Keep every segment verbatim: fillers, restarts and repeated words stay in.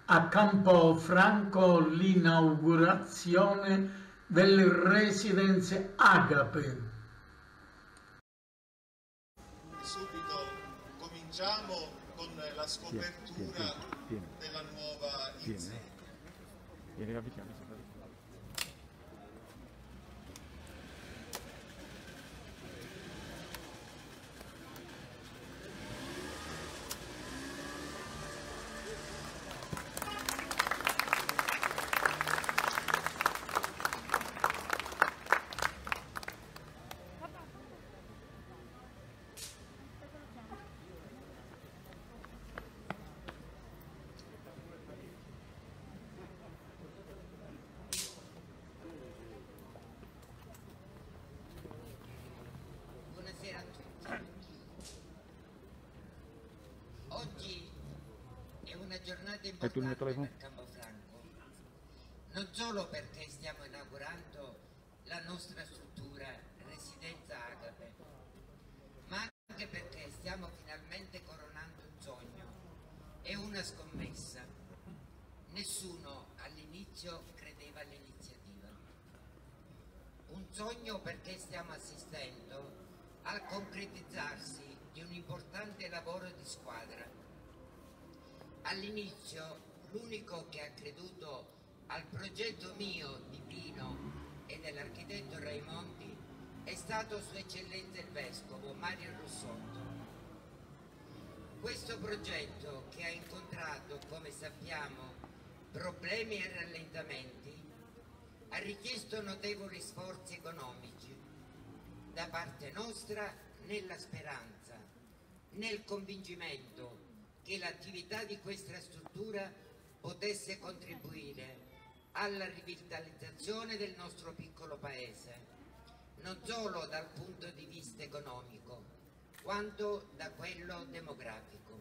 a Campofranco l'inaugurazione del Residence Agape. Subito cominciamo con la scopertura della nuova insegna. Buonasera a tutti. Oggi è una giornata importante per Campofranco, non solo perché stiamo inaugurando la nostra struttura Residenza Agape, ma anche perché stiamo finalmente coronando un sogno e una scommessa. Nessuno all'inizio credeva all'iniziativa. Un sogno perché stiamo assistendo al concretizzarsi di un importante lavoro di squadra. All'inizio l'unico che ha creduto al progetto mio, di Pino e dell'architetto Raimondi è stato Sua Eccellenza il Vescovo Mario Russotto. Questo progetto, che ha incontrato, come sappiamo, problemi e rallentamenti, ha richiesto notevoli sforzi economici da parte nostra, nella speranza, nel convincimento che l'attività di questa struttura potesse contribuire alla rivitalizzazione del nostro piccolo paese, non solo dal punto di vista economico, quanto da quello demografico.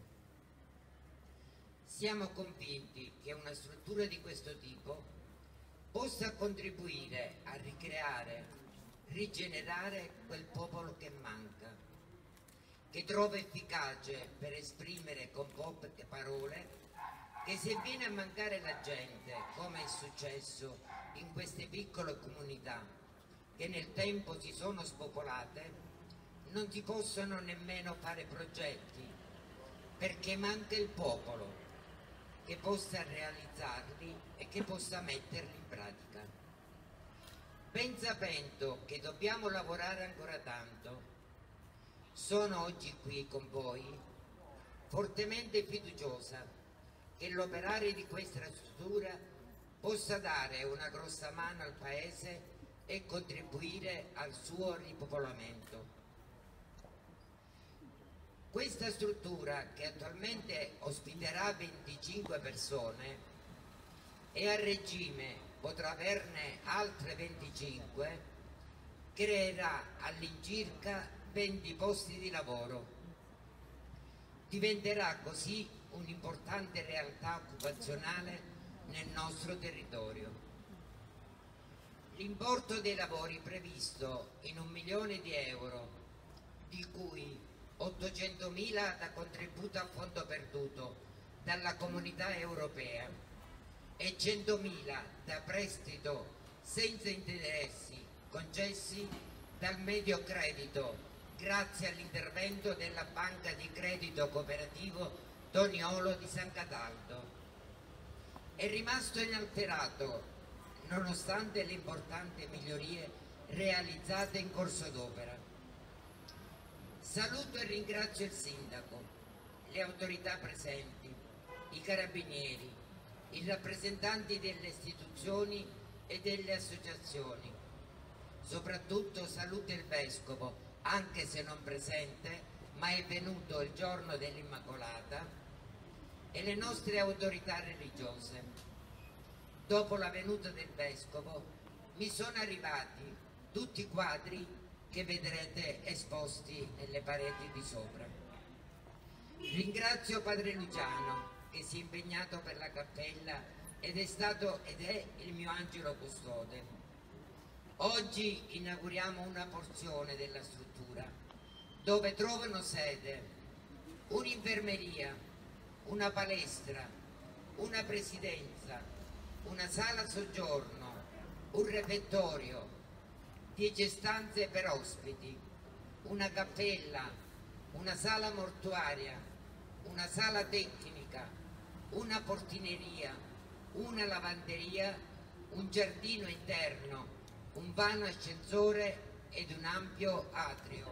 Siamo convinti che una struttura di questo tipo possa contribuire a ricreare, rigenerare quel popolo che manca, che trova efficace per esprimere con poche parole che se viene a mancare la gente, come è successo in queste piccole comunità che nel tempo si sono spopolate, non si possono nemmeno fare progetti, perché manca il popolo che possa realizzarli e che possa metterli in pratica. Ben sapendo che dobbiamo lavorare ancora tanto, sono oggi qui con voi fortemente fiduciosa che l'operare di questa struttura possa dare una grossa mano al Paese e contribuire al suo ripopolamento. Questa struttura, che attualmente ospiterà venticinque persone e a regime potrà averne altre venticinque, creerà all'incirca venti posti di lavoro. Diventerà così un'importante realtà occupazionale nel nostro territorio. L'importo dei lavori previsto in un milione di euro, di cui ottocentomila da contributo a fondo perduto dalla Comunità Europea e centomila da prestito senza interessi concessi dal Mediocredito grazie all'intervento della Banca di Credito Cooperativo Toniolo di San Cataldo. È rimasto inalterato nonostante le importanti migliorie realizzate in corso d'opera. Saluto e ringrazio il Sindaco, le autorità presenti, i Carabinieri, i rappresentanti delle istituzioni e delle associazioni. Soprattutto saluto il Vescovo, anche se non presente, ma è venuto il giorno dell'Immacolata, e le nostre autorità religiose. Dopo la venuta del Vescovo mi sono arrivati tutti i quadri che vedrete esposti nelle pareti di sopra. Ringrazio Padre Luciano, che si è impegnato per la cappella ed è stato ed è il mio angelo custode. Oggi inauguriamo una porzione della struttura dove trovano sede un'infermeria, una palestra, una presidenza, una sala soggiorno, un refettorio, dieci stanze per ospiti, una cappella, una sala mortuaria, una sala tecnica, una portineria, una lavanderia, un giardino interno, un vano ascensore ed un ampio atrio.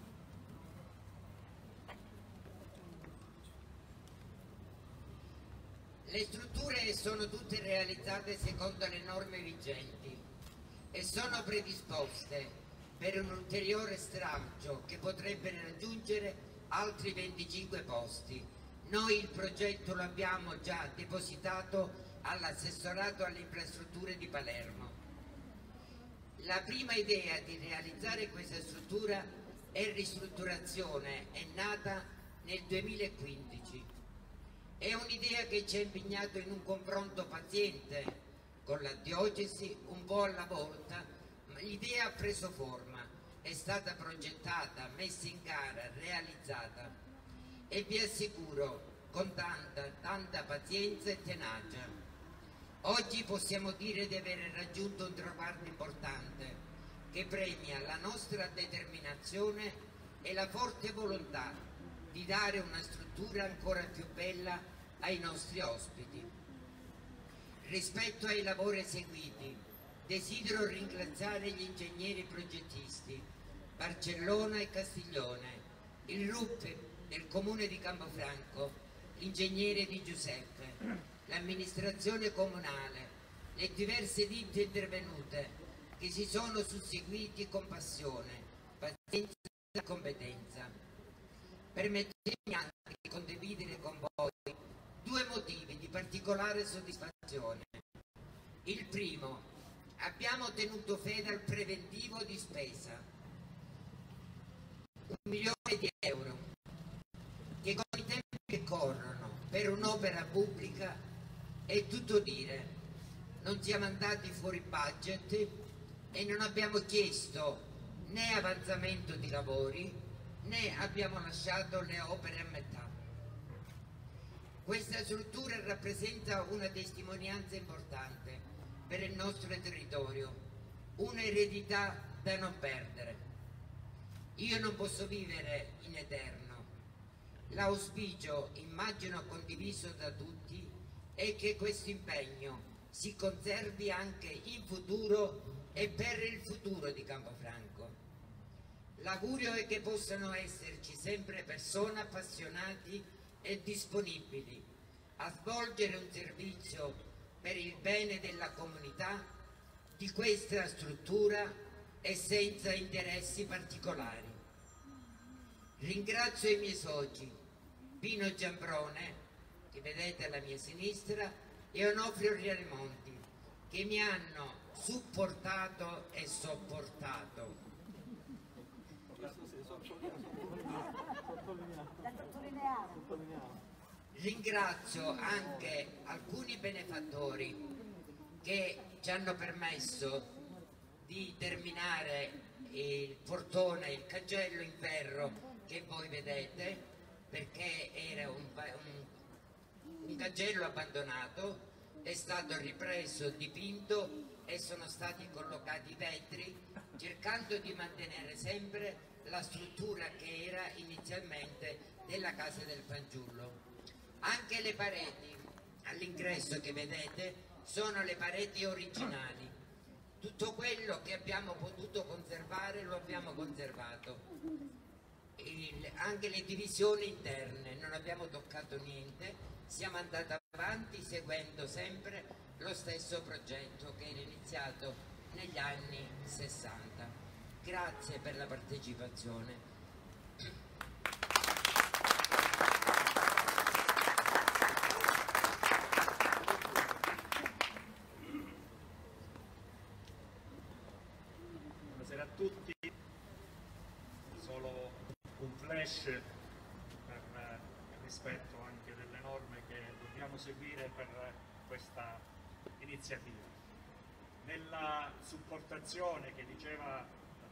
Le strutture sono tutte realizzate secondo le norme vigenti e sono predisposte per un ulteriore stralcio che potrebbe raggiungere altri venticinque posti. Noi il progetto lo abbiamo già depositato all'assessorato alle infrastrutture di Palermo. La prima idea di realizzare questa struttura e ristrutturazione è nata nel duemilaquindici. È un'idea che ci ha impegnato in un confronto paziente con la diocesi, un po' alla volta, ma l'idea ha preso forma, è stata progettata, messa in gara, realizzata e vi assicuro con tanta, tanta pazienza e tenacia. Oggi possiamo dire di aver raggiunto un traguardo importante che premia la nostra determinazione e la forte volontà di dare una struttura ancora più bella ai nostri ospiti. Rispetto ai lavori eseguiti, desidero ringraziare gli ingegneri progettisti Barcellona e Castiglione, il R U P del Comune di Campofranco, l'ingegnere Di Giuseppe, l'amministrazione comunale, le diverse ditte intervenute che si sono susseguiti con passione, pazienza e competenza. Permettetemi anche di condividere con voi due motivi di particolare soddisfazione. Il primo, abbiamo tenuto fede al preventivo di spesa, un milione di euro, che con i tempi che corrono per un'opera pubblica è tutto dire. Non siamo andati fuori budget e non abbiamo chiesto né avanzamento di lavori né abbiamo lasciato le opere a metà. Questa struttura rappresenta una testimonianza importante per il nostro territorio, un'eredità da non perdere. Io non posso vivere in eterno. L'auspicio, immagino condiviso da tutti, è che questo impegno si conservi anche in futuro e per il futuro di Campofranco. L'augurio è che possano esserci sempre persone appassionate e disponibili a svolgere un servizio per il bene della comunità di questa struttura e senza interessi particolari. Ringrazio i miei soci Pino Giambrone, che vedete alla mia sinistra, e Onofrio Rialmonti, che mi hanno supportato e sopportato. Ringrazio anche alcuni benefattori che ci hanno permesso di terminare il portone, il cancello in ferro che voi vedete, perché era un, un, un cancello abbandonato, è stato ripreso, dipinto e sono stati collocati i vetri, cercando di mantenere sempre la struttura che era inizialmente della casa del fanciullo. Anche le pareti all'ingresso che vedete sono le pareti originali. Tutto quello che abbiamo potuto conservare lo abbiamo conservato. Il, anche le divisioni interne non abbiamo toccato niente, siamo andati avanti seguendo sempre lo stesso progetto che era iniziato negli anni sessanta. Grazie per la partecipazione. Buonasera a tutti. Solo un flash per il rispetto anche delle norme che dobbiamo seguire per questa iniziativa. Nella supportazione che diceva la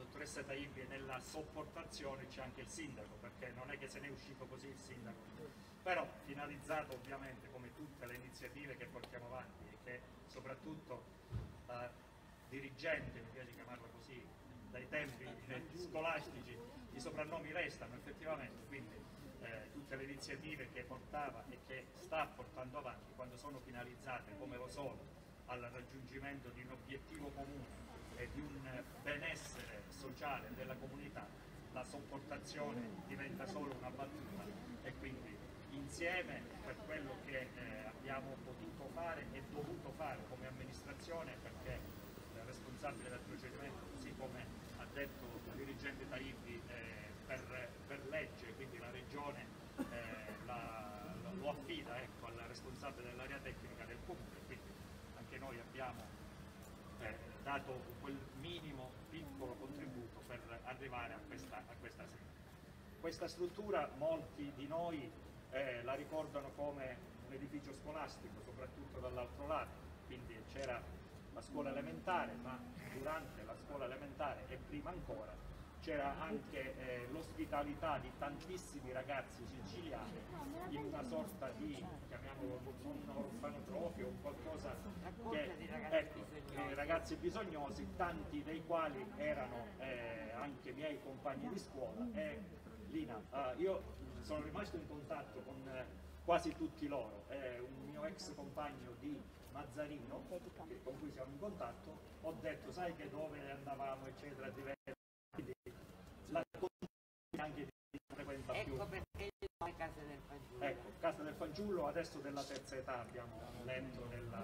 dottoressa Taibbi e nella sopportazione c'è anche il sindaco, perché non è che se ne è uscito così il sindaco, però finalizzato ovviamente come tutte le iniziative che portiamo avanti e che soprattutto la dirigente, mi piace chiamarla così, dai tempi eh, scolastici, i soprannomi restano effettivamente, quindi eh, tutte le iniziative che portava e che sta portando avanti, quando sono finalizzate come lo sono al raggiungimento di un obiettivo comune e di un benessere sociale della comunità, la sopportazione diventa solo una battuta e quindi insieme per quello che eh, abbiamo potuto fare e dovuto fare come amministrazione, perché il responsabile del procedimento, così come ha detto il dirigente Taibbi, eh, per, per legge, quindi la regione eh, la, lo affida ecco, al responsabile dell'area tecnica del comune, quindi anche noi abbiamo eh, dato quel minimo piccolo contributo per arrivare a questa, a questa sede. Questa struttura molti di noi eh, la ricordano come un edificio scolastico, soprattutto dall'altro lato, quindi c'era la scuola elementare, ma durante la scuola elementare e prima ancora c'era anche eh, l'ospitalità di tantissimi ragazzi siciliani in una sorta di, chiamiamolo un orfanotrofio o qualcosa che, ecco, eh, ragazzi bisognosi, tanti dei quali erano eh, anche miei compagni di scuola e Lina, eh, io sono rimasto in contatto con eh, quasi tutti loro, eh, un mio ex compagno di Mazzarino con cui siamo in contatto, ho detto sai che dove andavamo eccetera, quindi la anche di frequenta più. Ecco perché noi Casa del Fanciullo. Ecco, Casa del Fanciullo adesso della terza età abbiamo letto nella,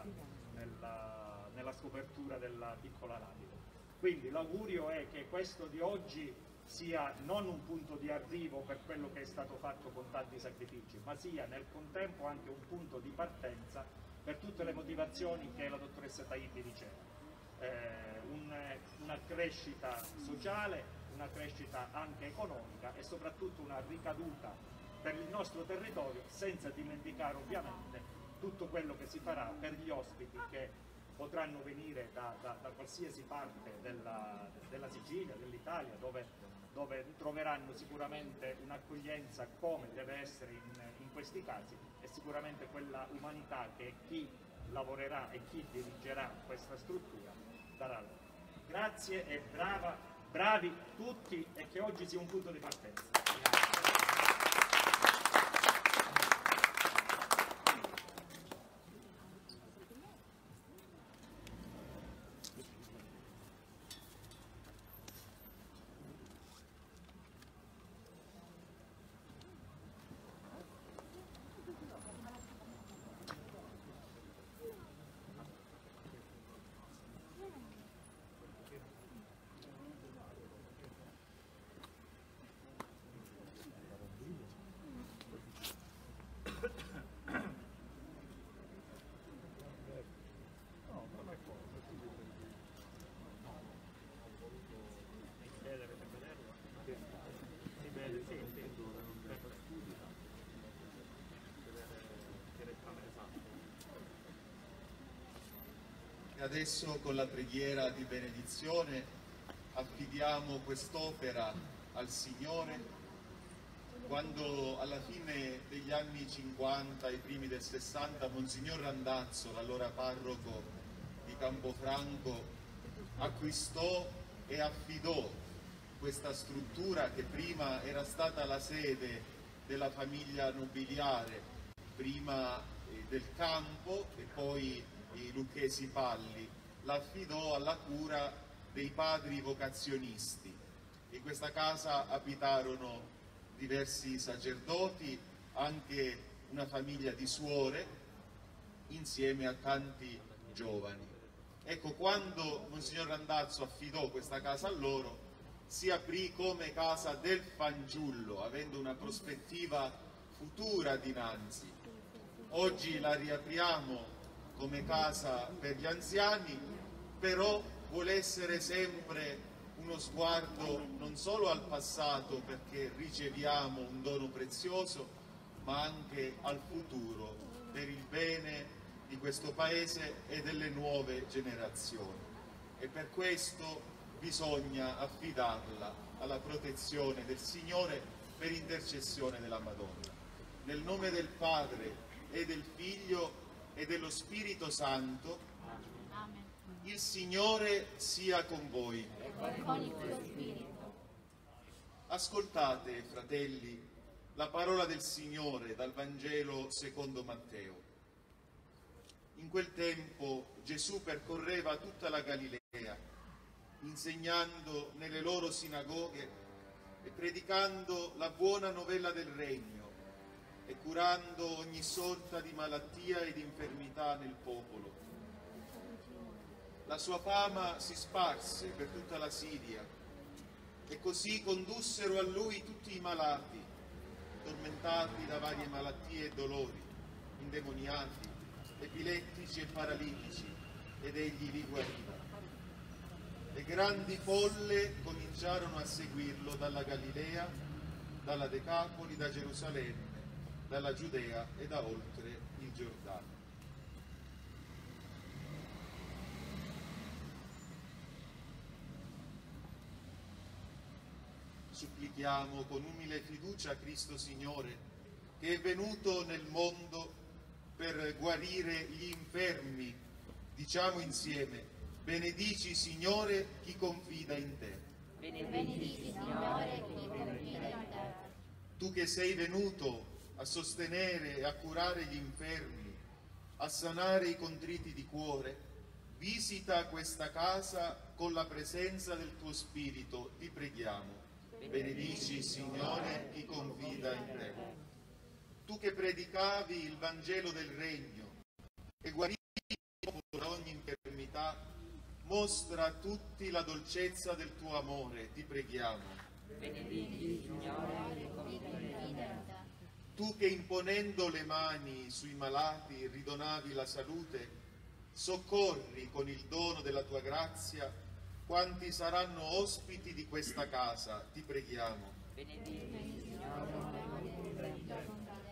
nella, nella scopertura della piccola Lavido. Quindi l'augurio è che questo di oggi sia non un punto di arrivo per quello che è stato fatto con tanti sacrifici, ma sia nel contempo anche un punto di partenza per tutte le motivazioni che la dottoressa Taibbi diceva. Eh, un, una crescita sociale, una crescita anche economica e soprattutto una ricaduta per il nostro territorio, senza dimenticare ovviamente tutto quello che si farà per gli ospiti che potranno venire da, da, da qualsiasi parte della, della Sicilia, dell'Italia, dove, dove troveranno sicuramente un'accoglienza come deve essere in, in questi casi e sicuramente quella umanità che chi lavorerà e chi dirigerà questa struttura darà loro. Grazie e brava, bravi tutti e che oggi sia un punto di partenza. E adesso con la preghiera di benedizione affidiamo quest'opera al Signore. Quando alla fine degli anni cinquanta, ai primi del sessanta, Monsignor Randazzo, l'allora parroco di Campofranco, acquistò e affidò questa struttura che prima era stata la sede della famiglia nobiliare, prima eh, del campo e poi i Lucchesi Palli, l'affidò alla cura dei padri vocazionisti. In questa casa abitarono diversi sacerdoti, anche una famiglia di suore, insieme a tanti giovani. Ecco, quando Monsignor Randazzo affidò questa casa a loro, si aprì come casa del fanciullo, avendo una prospettiva futura dinanzi. Oggi la riapriamo come casa per gli anziani, però vuole essere sempre uno sguardo non solo al passato, perché riceviamo un dono prezioso, ma anche al futuro, per il bene di questo Paese e delle nuove generazioni. E per questo bisogna affidarla alla protezione del Signore per intercessione della Madonna. Nel nome del Padre e del Figlio e dello Spirito Santo, Amen. il Signore sia con voi. E con il tuo spirito. Ascoltate, fratelli, la parola del Signore dal Vangelo secondo Matteo. In quel tempo Gesù percorreva tutta la Galilea, insegnando nelle loro sinagoghe e predicando la buona novella del Regno e curando ogni sorta di malattia ed infermità nel popolo. La sua fama si sparse per tutta la Siria e così condussero a lui tutti i malati, tormentati da varie malattie e dolori, indemoniati, epilettici e paralitici, ed egli li guariva. Le grandi folle cominciarono a seguirlo dalla Galilea, dalla Decapoli, da Gerusalemme, dalla Giudea e da oltre il Giordano. Supplichiamo con umile fiducia Cristo Signore, che è venuto nel mondo per guarire gli infermi. Diciamo insieme: benedici Signore chi confida in te. Benedici, Signore, chi confida in te. Tu che sei venuto a sostenere e a curare gli infermi, a sanare i contriti di cuore, visita questa casa con la presenza del tuo Spirito, ti preghiamo. Benedici, Signore, chi confida in te. Tu che predicavi il Vangelo del Regno e guarivi il popolo da ogni infermità, mostra a tutti la dolcezza del tuo amore, ti preghiamo. Benedici, Signore, chi confida in te. Tu che imponendo le mani sui malati ridonavi la salute, soccorri con il dono della tua grazia quanti saranno ospiti di questa casa, ti preghiamo. Benedici, Signore, chi confida in te.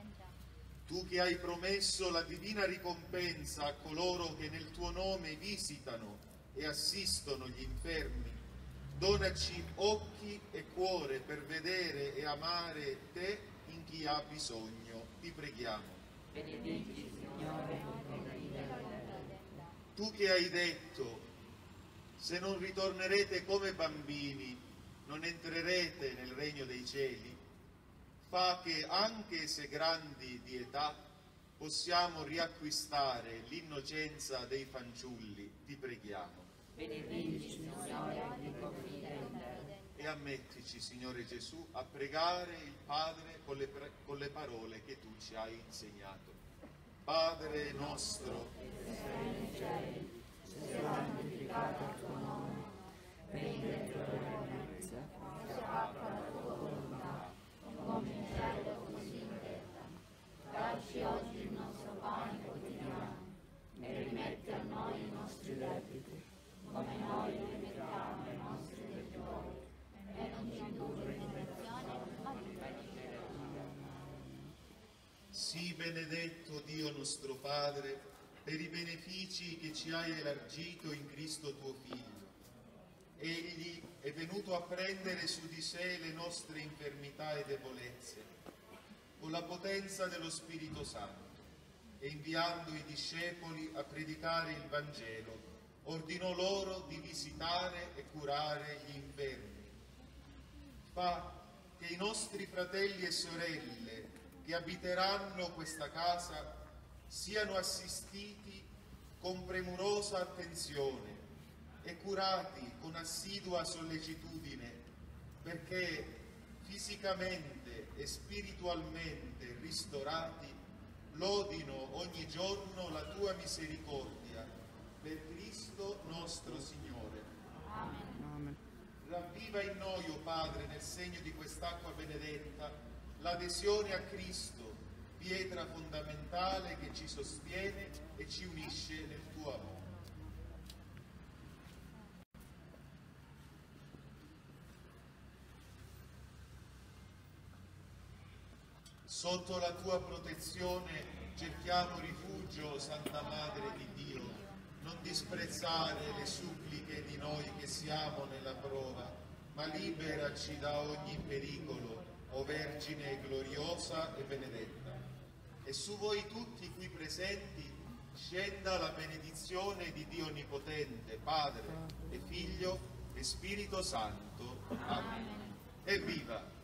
Tu che hai promesso la divina ricompensa a coloro che nel tuo nome visitano e assistono gli infermi, donaci occhi e cuore per vedere e amare te in chi ha bisogno, ti preghiamo. Benedici, Signore, chi confida in te. Tu che hai detto: se non ritornerete come bambini, non entrerete nel regno dei cieli, fa che, anche se grandi di età, possiamo riacquistare l'innocenza dei fanciulli, ti preghiamo. Benedici, Signore, chi confida in te. E ammettici, Signore Gesù, a pregare il Padre con le, pre- con le parole che tu ci hai insegnato. Padre nostro, che sei nei cieli, sia santificato il tuo nome, venga il tuo regno, sia fatta la tua volontà, come in cielo così in terra. Dacci oggi il nostro pane quotidiano e rimetti a noi i nostri debiti, come noi rimettiamo ai nostri debitori, e non ci indurre in tentazione, ma liberaci dal male. sii benedetto Dio nostro Padre, per i benefici che ci hai elargito in Cristo tuo Figlio. Egli è venuto a prendere su di sé le nostre infermità e debolezze, con la potenza dello Spirito Santo, e inviando i discepoli a predicare il Vangelo, ordinò loro di visitare e curare gli infermi. Fa che i nostri fratelli e sorelle che abiteranno questa casa siano assistiti con premurosa attenzione e curati con assidua sollecitudine, perché fisicamente e spiritualmente ristorati lodino ogni giorno la tua misericordia, per Cristo nostro Signore. Amen. Ravviva in noi, o Padre, nel segno di quest'acqua benedetta, l'adesione a Cristo, pietra fondamentale che ci sostiene e ci unisce nel tuo amore. Sotto la tua protezione cerchiamo rifugio, Santa Madre di Dio. non disprezzare le suppliche di noi che siamo nella prova, ma liberaci da ogni pericolo, o Vergine gloriosa e benedetta. E su voi tutti qui presenti scenda la benedizione di Dio Onnipotente, Padre e Figlio e Spirito Santo. Amen. Evviva!